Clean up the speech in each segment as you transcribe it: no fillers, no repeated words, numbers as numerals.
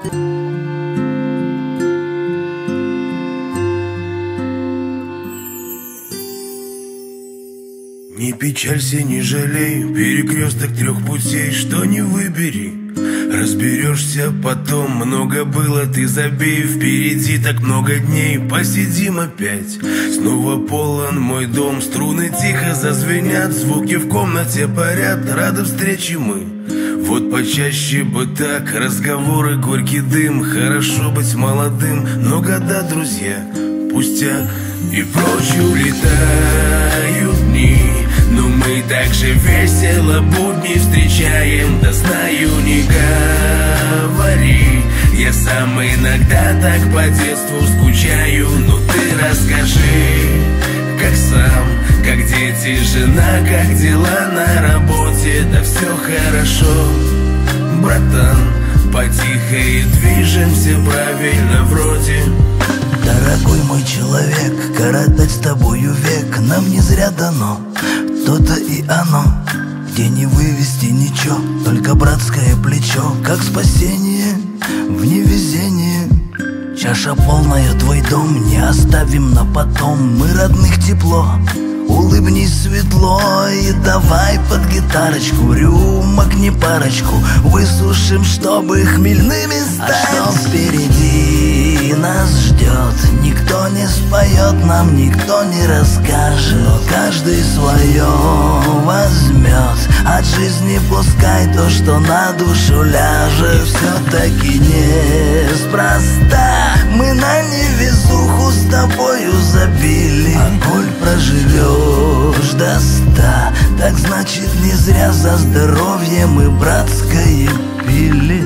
Не печалься, не жалей, перекресток трех путей, что не выбери, разберешься потом. Много было, ты забей, впереди так много дней. Посидим опять, снова полон мой дом. Струны тихо зазвенят, звуки в комнате парят. Рады встрече мы, вот почаще бы так. Разговоры, горький дым, хорошо быть молодым. Но года, друзья, пустяк. И прочь улетают дни, но мы так же весело будни встречаем. Да знаю, не говори, я сам иногда так по детству скучаю. Но ты расскажи, как сам, как дети, жена, как дела на работе. Да все хорошо, братан, потихо и движемся правильно вроде. Дорогой мой человек, коротать с тобою век нам не зря дано. То-то и оно, где не вывести ничего, только братское плечо, как спасение в невезении. Чаша полная, твой дом не оставим на потом. Мы родных тепло, улыбнись светло и давай под гитарочку рюмок не парочку высушим, чтобы хмельными стать. А что впереди нас ждет, никто не споет, нам никто не расскажет. Но каждый свое возьмет от жизни, пускай то, что на душу ляжет. И все-таки неспроста мы на невезуху с тобою забили. А коль проживешь до 100, так значит не зря за здоровье мы братское пили.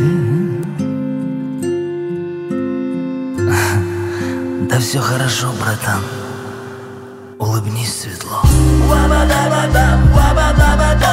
Да все хорошо, братан, улыбнись светло.